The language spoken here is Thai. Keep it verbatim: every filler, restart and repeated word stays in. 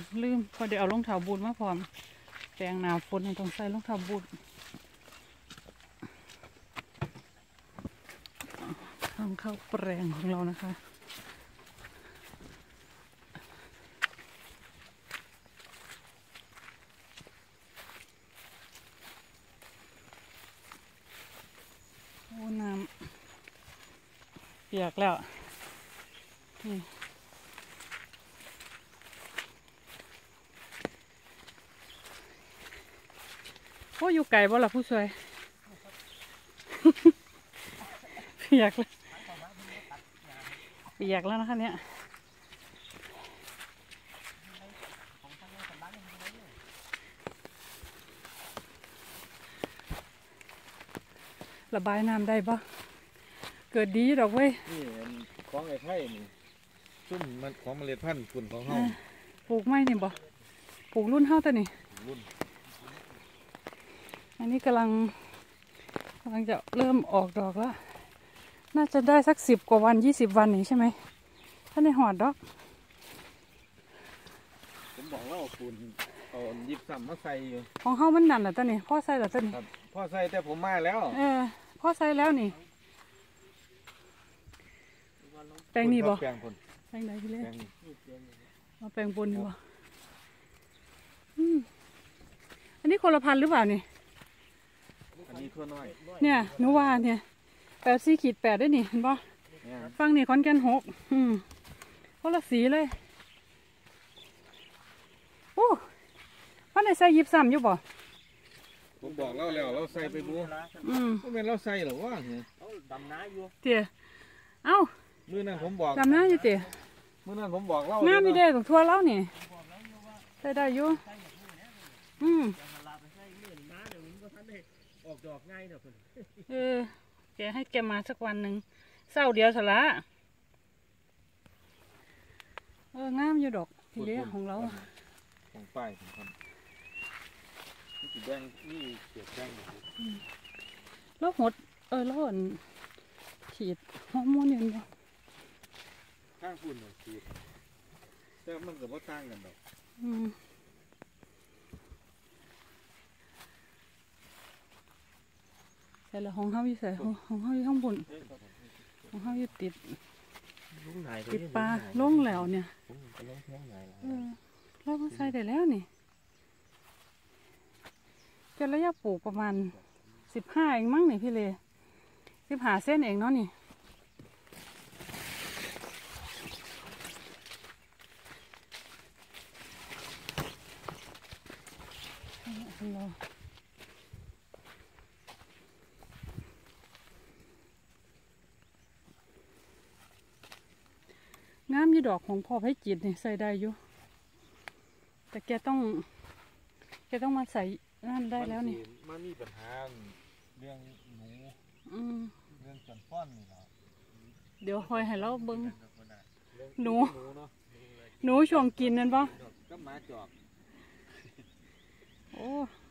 ลืมพอเดี๋ยวเอารองเท้าบูทมาพร้อมแปรงหนาวฝนต้องใส่รองเท้าบูททำข้าวแปรงของเรานะคะโอ้น้ำเปียกแล้วนี่โอ้อยู่ไกลบ่ล่ะผู้ช่วยเปียกเลยเปียกแล้วนะคะเนี่ยระบายน้ำได้ปะเกิดดีดอกเว้ยนี่ของไอ้ไผ่นี่ซุ่มมันของเมล็ดพันธุ์ฝุ่นของเฮาปลูกไม้นี่บ่ปลูกรุ่นเฮาตัวนี้รุ่นอันนี้กำลังกำลังจะเริ่มออกดอกแล้วน่าจะได้สักสิบกว่าวันยี่สิบวันนี่ใช่ไหมถ้าในหอดดอกผมบอกว่าฝุ่นเอาหยิบซ้ำมาใส่อยู่ของเฮามันนั่นแหละตัวนี้พ่อใส่แล้วตัวนี้พ่อใส่แต่ผมมาแล้วเออพ่อใส่แล้วนี่แปลงนี่บ่แปลงผลแปลงไหนพี่เล่มาแปลงบนดีกว่าอันนี้คนละพันหรือเปล่านี่อันนี้ทั่วน้อยเนี่ยหนูว่าเนี่ยแปดสี่ขีดแปดได้นี่เห็นป่ะฟังนี่คอนแกนหกอืมคนละสีเลยโอ้มันได้ใส่ยิบซ้ำอยู่ป่ะผมบอกเราแล้วเราใส่ไปบัวอืมก็เป็นเราใส่หรอวะเนี่ยดำน้ำอยู่เตี๋ยเอ้ามื่อนั้นผมบอกดำน้ำอยู่เตี๋ยมื่อนั้นผมบอกเราน้ำมีเด็กทั่วแล้วนี่ใส่ได้อยู่อืมออกดอกง่ายเด้อเพิ่นเออแกให้แกมาสักวันหนึ่งเศร้าเดียวสละเอองามอยู่ดอกทีเดียวของเราของป้ายของคนนี่แดงนี่เกียดแดงโรคหดเออโรคฉีดฮอร์โมนอยู่บ่ข้างฝุ่นฉีดแต่มันก็บ่ต่างกันดอกอืมแต่ละห้องเฮาอยู่ใส่ห้องเฮาอยู่ข้างบนห้องเฮาอยู่ติดติดปลาล่งแล้วเนี่ยเออเราก็ใส่ได้แล้วนี่จะระยะปลูกประมาณสิบห้าเองมั้งนี่พี่เลสิบห้าเส้นเองเนาะนี่เรางามยี่ดอกของพ่อไผ่จิตนี่ใส่ได้อยู่แต่แกต้องแกต้องมาใส่นั่นได้แล้วนี่มันมีปัญหาเรื่องหนูเรื่องจนฟ้อนนี่เหรอเดี๋ยวคอยให้เราเบิ้งหนูหนูช่วงกินนั่นปะก็มาจอกโอ้